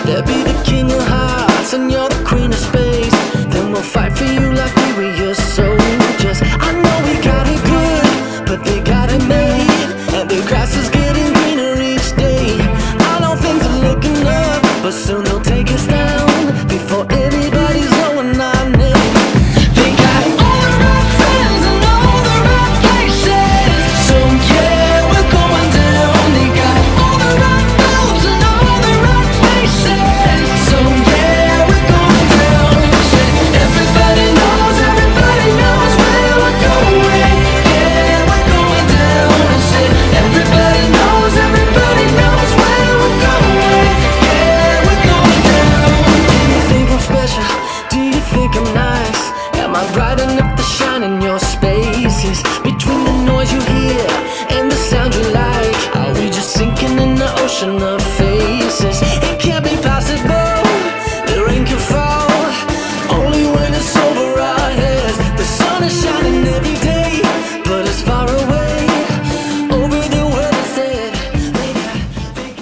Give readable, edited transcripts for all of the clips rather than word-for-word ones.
They'll be the king of hearts and you're the queen of space. Then we'll fight for you like we were your soldiers. I know we got it good, but they got it made, and the grass is getting greener each day. I know things are looking up, but soon they'll take us down before anybody's knowing our name. They got all the right friends and all the right places, so yeah, we're going down. They got all the right moves and all the right faces, so yeah, we're going down. Everybody knows where we're going. Yeah, we're going down. Everybody knows where we're going. Yeah, we're going down. Do you think I'm special? Do you think I'm nice? Am I bright enough to shine in your spaces? Between the noise you hear and the sound you like, are we just sinking in the ocean of faces? It can't be possible, the rain can fall only when it's over our heads. The sun is shining every day, but it's far away over the world instead. They got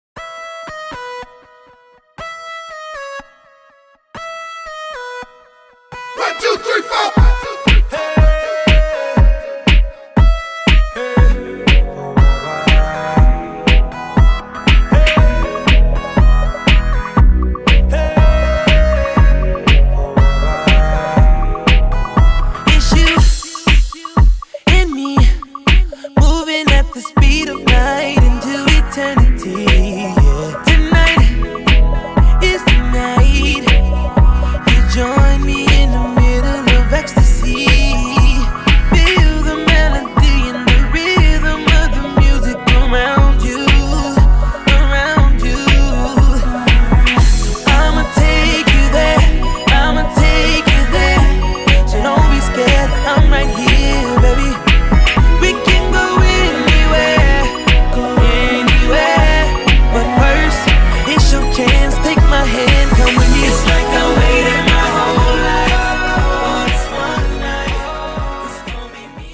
1, 2, 3, 4. It's you and me, moving at the speed of light into eternity. Yeah. Tonight is the night. You join me in the middle of ecstasy. Feel the melody and the rhythm of the music around you, around you. I'ma take you there, I'ma take you there. So don't be scared, I'm right here, baby. We can go anywhere, but first, it's your chance. Take my hand, come with me. It's like I waited my whole life for this one night. It's gonna be me.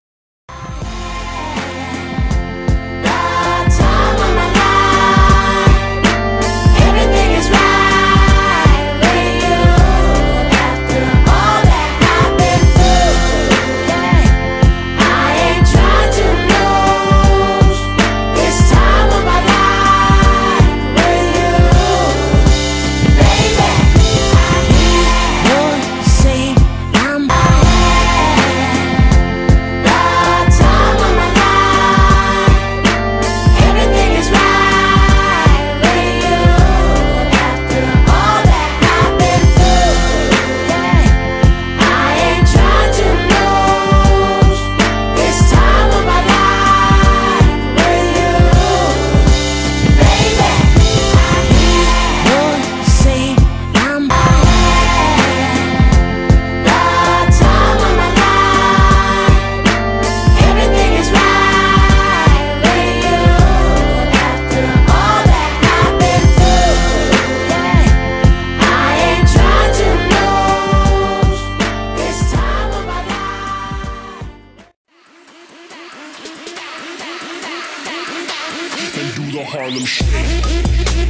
The time of my life, everything is right with you. After all that I've been through, I ain't trying to lose this time of my life with you, baby. Lord, say I'm The time of my life, everything is right with you. After all that I've been through, I ain't trying to lose this time of my life with you, baby. Lord, say I'm The time of my life, everything is right with you. After all that I've been through, I ain't trying to lose this time of my life. And do the Harlem Shake.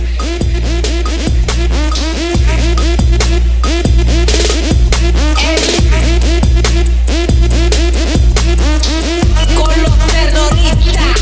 Con los terroristas.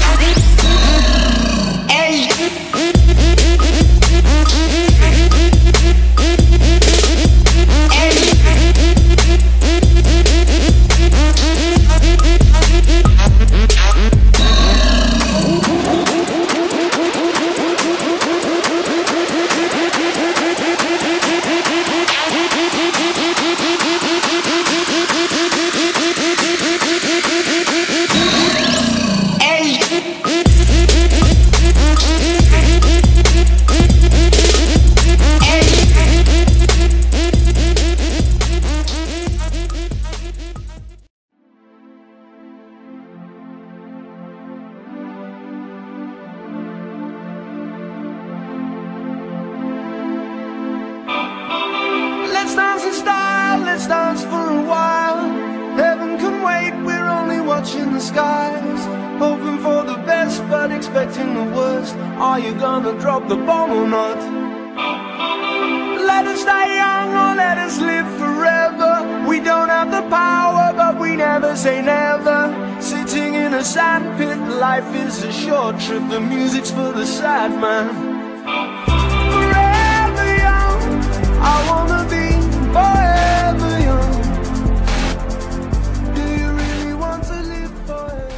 Let's dance in style, let's dance for a while. Heaven can wait, we're only watching the skies. Hoping for the best, but expecting the worst. Are you gonna drop the bomb or not? let us die young or let us live forever. We don't have the power, but we never say never. Sitting in a sandpit, life is a short trip. The music's for the sad man. Forever young, I wanna be forever young. Do you really want to live forever?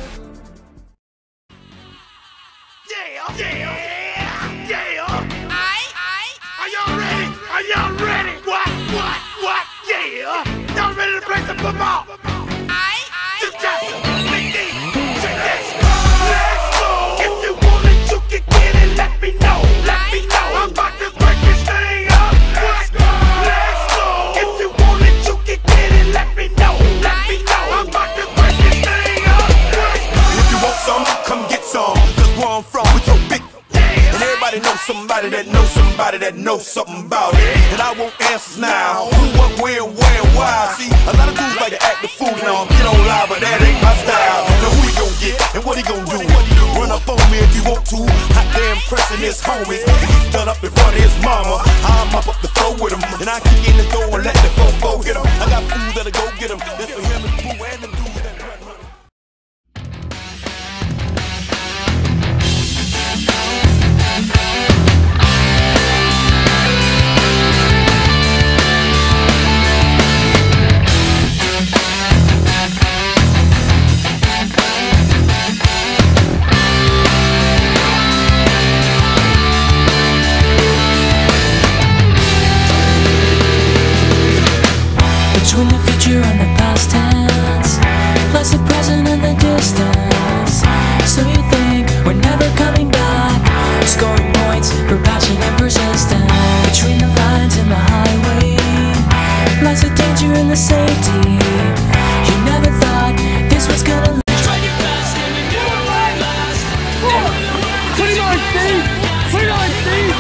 Yeah, yeah, yeah. Are y'all ready? Are y'all ready? What? Yeah. Y'all ready to play some football? Just big D, check this. Let's go. If you want it, you can get it. Let me know. I'm about to break this thing up. Let's go. If you want it, you can get it. Let me know. I'm about to break this thing up. If you want some, come get some. Cause where I'm from, we so big. And everybody knows somebody that knows somebody that knows something about it. And I want answers now. Who, what, where, and why. See, a lot of dudes like to act the fool now. Get on live, but that ain't my style. Now who he gon' get and what he gon' do? Run up on me if you want to. Hot damn pressing his homies. He's done up in front of his mama. I'm up the floor with him. And I kick in the door and let the fofo hit him. I got fools that'll go get him. That's for him and Pooh and them dudes that run. Between the future and the past tense, plus the present and the distance. So you think we're never coming back, scoring points for passion and persistence. Between the lines and the highway, lies the danger and the safety. You never thought this was gonna last. Try your best and you do it last. Put it on, Steve! Put it on, Steve!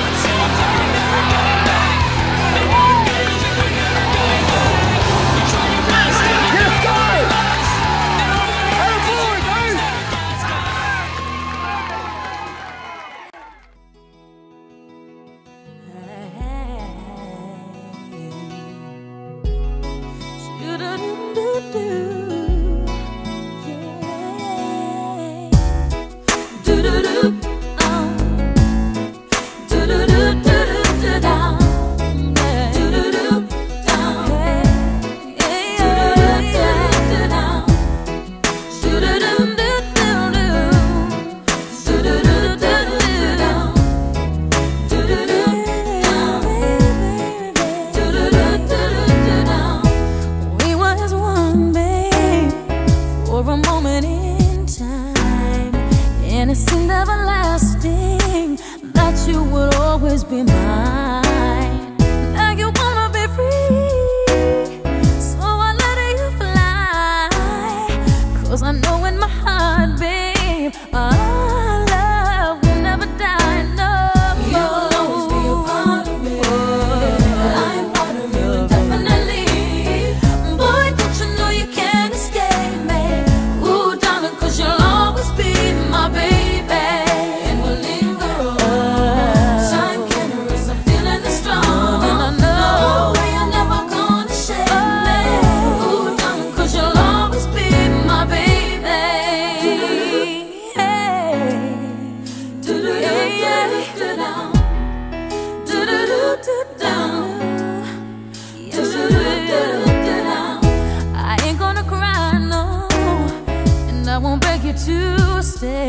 To stay.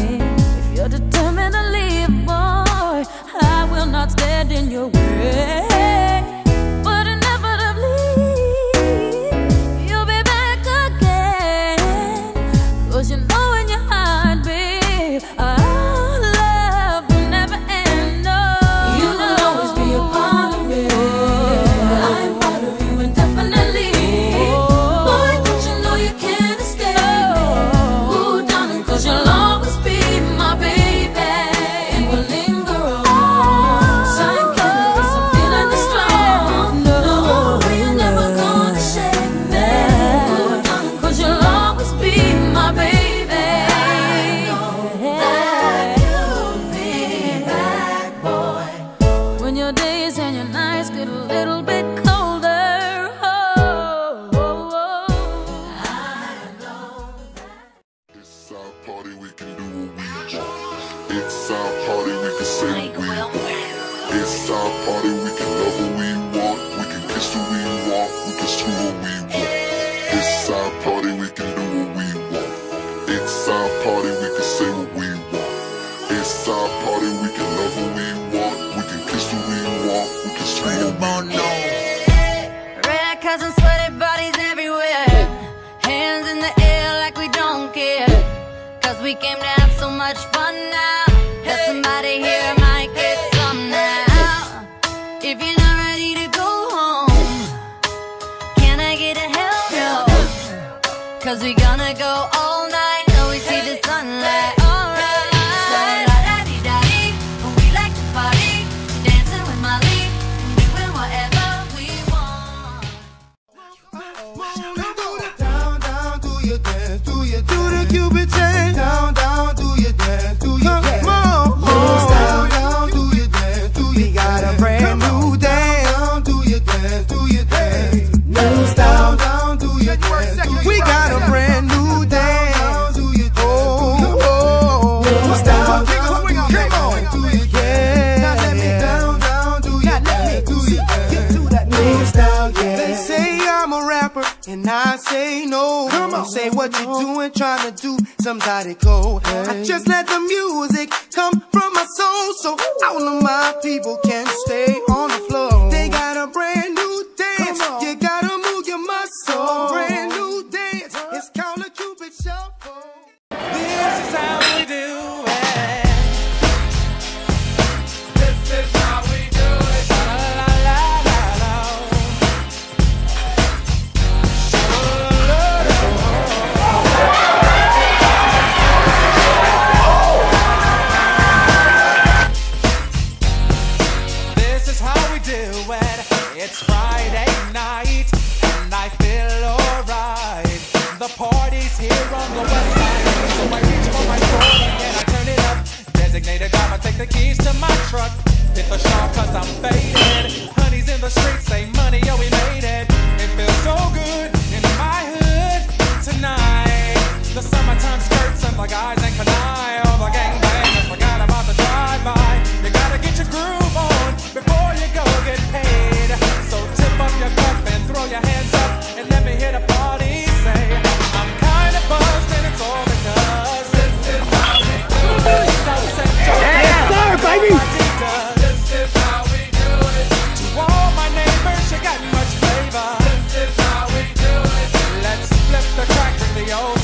If you're determined to leave, boy, I will not stand in your way. But inevitably, you'll be back again. 'Cause you know in your heart, babe, our love will never end. No, you will always be a part of me. I'm part of you indefinitely. Boy, don't you know you can't escape? 'Cause you'll always be 'cause we gonna go all night till we see the sunlight. Alright. So la-da-dee-da-dee, we like to party, dancing with Molly, doing whatever we want. Down, down, do your dance, do the Cupid chain. Down, down, do your dance, do your dance. Down, down, do your dance, do your dance. We got a brand new dance. Down, do your dance, do your dance. New style, down, do your dance. We got a brand new dance. Oh, new style, down, do your dance, do your dance. Now let me down, down, do your dance, do your dance. New style, yeah. They say I'm a rapper, and I say no. Don't say what you doing, trying to do somebody cold. I just let the music come from my soul, so all of my people can stay on the floor. They got a brand new dance, you gotta move your muscle. Brand new dance, it's called a Cupid Shuffle. This is how we do it. This is how we do it. La la la la la. This is how we do it. It's Friday night and I feel alright. The party's here on the west side, so I reach for my phone and I turn it up. Designated driver, take the keys to my truck. Hit the shop 'cause I'm faded. Honey's in the streets, say money, yo, we made it. It feels so good in my hood tonight. The summertime skirts and the guys ain't canine. All the gangbangers forgot about the drive-by. You gotta get your groove on before you go get paid. So tip up your cup and throw your hands up and let me hear the party say, I'm kinda buzzed and it's all because this is how we do it. Yes, sir, baby! This is how we do it. To all my neighbors, you got much flavor. This is how we do it. Let's flip the track with the old